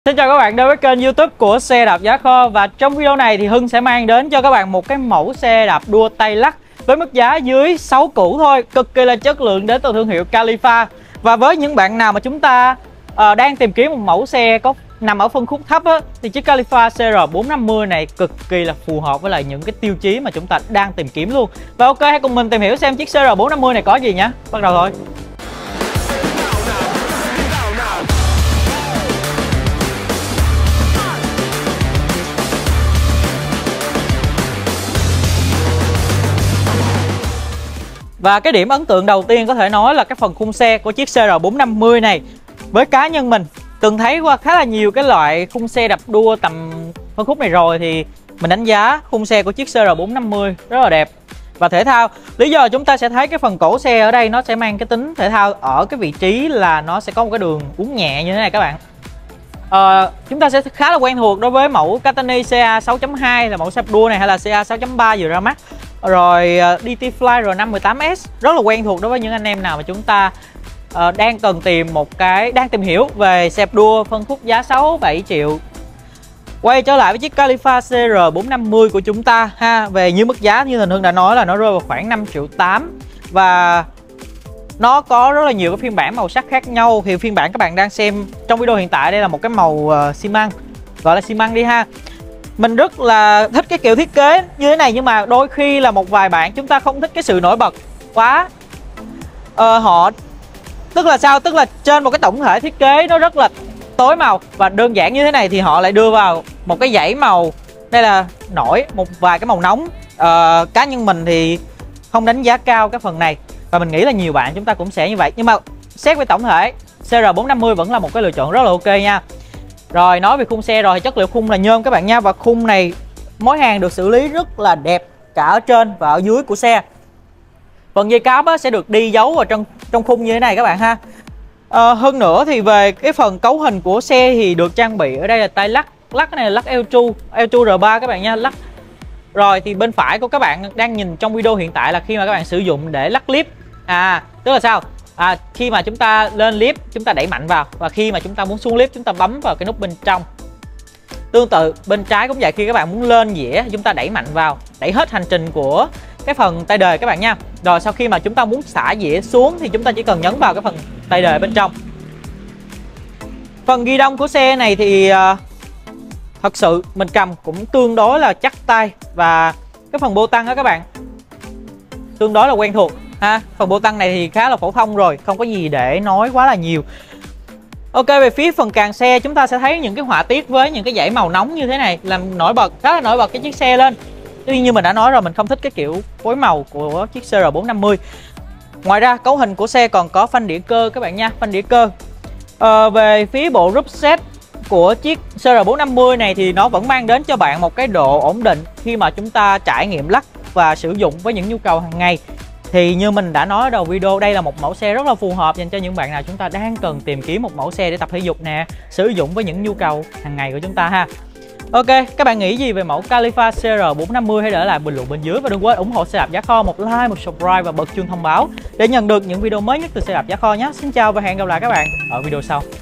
Xin chào các bạn đến với kênh YouTube của Xe Đạp Giá Kho. Và trong video này thì Hưng sẽ mang đến cho các bạn một cái mẫu xe đạp đua tay lắc với mức giá dưới 6 củ thôi, cực kỳ là chất lượng đến từ thương hiệu Califia. Và với những bạn nào mà chúng ta đang tìm kiếm một mẫu xe có nằm ở phân khúc thấp á, thì chiếc Califia CR450 này cực kỳ là phù hợp với lại những cái tiêu chí mà chúng ta đang tìm kiếm luôn. Và ok, hãy cùng mình tìm hiểu xem chiếc CR450 này có gì nhé. Bắt đầu thôi. Và cái điểm ấn tượng đầu tiên có thể nói là cái phần khung xe của chiếc CR450 này. Với cá nhân mình từng thấy qua khá là nhiều cái loại khung xe đạp đua tầm phân khúc này rồi, thì mình đánh giá khung xe của chiếc CR450 rất là đẹp và thể thao. Lý do chúng ta sẽ thấy cái phần cổ xe ở đây nó sẽ mang cái tính thể thao ở cái vị trí là nó sẽ có một cái đường uốn nhẹ như thế này các bạn. Chúng ta sẽ khá là quen thuộc đối với mẫu Catani CA 6.2 là mẫu xe đua này, hay là CA 6.3 vừa ra mắt. Rồi DT Fly R5 18S rất là quen thuộc đối với những anh em nào mà chúng ta đang cần tìm đang tìm hiểu về xe đua phân khúc giá 6-7 triệu. Quay trở lại với chiếc Califia CR450 của chúng ta ha. Về như mức giá như Thành Hưng đã nói là nó rơi vào khoảng 5,8 triệu. Và nó có rất là nhiều cái phiên bản màu sắc khác nhau. Thì phiên bản các bạn đang xem trong video hiện tại đây là một cái màu xi măng, gọi là xi măng đi ha. Mình rất là thích cái kiểu thiết kế như thế này, nhưng mà đôi khi là một vài bạn chúng ta không thích cái sự nổi bật quá. Tức là sao? Tức là trên một cái tổng thể thiết kế nó rất là tối màu và đơn giản như thế này, thì họ lại đưa vào một cái dãy màu. Đây là nổi một vài cái màu nóng. Cá nhân mình thì không đánh giá cao cái phần này, và mình nghĩ là nhiều bạn chúng ta cũng sẽ như vậy. Nhưng mà xét về tổng thể, CR450 vẫn là một cái lựa chọn rất là ok nha. Rồi nói về khung xe rồi, thì chất liệu khung là nhôm các bạn nha. Và khung này mối hàng được xử lý rất là đẹp cả ở trên và ở dưới của xe. Phần dây cáp sẽ được đi dấu vào trong khung như thế này các bạn ha. Hơn nữa thì về cái phần cấu hình của xe thì được trang bị ở đây là tay lắc. Lắc này là lắc L2 R3 các bạn nha, lắc. Rồi thì bên phải của các bạn đang nhìn trong video hiện tại là khi mà các bạn sử dụng để lắc lift. Tức là sao? Khi mà chúng ta lên lift chúng ta đẩy mạnh vào, và khi mà chúng ta muốn xuống lift chúng ta bấm vào cái nút bên trong. Tương tự bên trái cũng vậy, khi các bạn muốn lên dĩa chúng ta đẩy mạnh vào, đẩy hết hành trình của cái phần tay đề các bạn nha. Rồi sau khi mà chúng ta muốn xả dĩa xuống thì chúng ta chỉ cần nhấn vào cái phần tay đề bên trong. Phần ghi đông của xe này thì thật sự mình cầm cũng tương đối là chắc tay, và cái phần bô tăng đó các bạn tương đối là quen thuộc ha. Phần bô tăng này thì khá là phổ thông rồi, không có gì để nói quá là nhiều. Ok, về phía phần càng xe chúng ta sẽ thấy những cái họa tiết với những cái dãy màu nóng như thế này, làm nổi bật, khá là nổi bật cái chiếc xe lên. Tuy nhiên như mình đã nói rồi, mình không thích cái kiểu phối màu của chiếc CR450. Ngoài ra cấu hình của xe còn có phanh đĩa cơ các bạn nha, phanh đĩa cơ. Về phía bộ rúp set của chiếc CR450 này thì nó vẫn mang đến cho bạn một cái độ ổn định khi mà chúng ta trải nghiệm lắc và sử dụng với những nhu cầu hàng ngày. Thì như mình đã nói ở đầu video, đây là một mẫu xe rất là phù hợp dành cho những bạn nào chúng ta đang cần tìm kiếm một mẫu xe để tập thể dục nè, sử dụng với những nhu cầu hàng ngày của chúng ta ha. Ok, các bạn nghĩ gì về mẫu Califia CR450? Hãy để lại bình luận bên dưới, và đừng quên ủng hộ Xe Đạp Giá Kho một like, một subscribe và bật chuông thông báo để nhận được những video mới nhất từ Xe Đạp Giá Kho nhé. Xin chào và hẹn gặp lại các bạn ở video sau.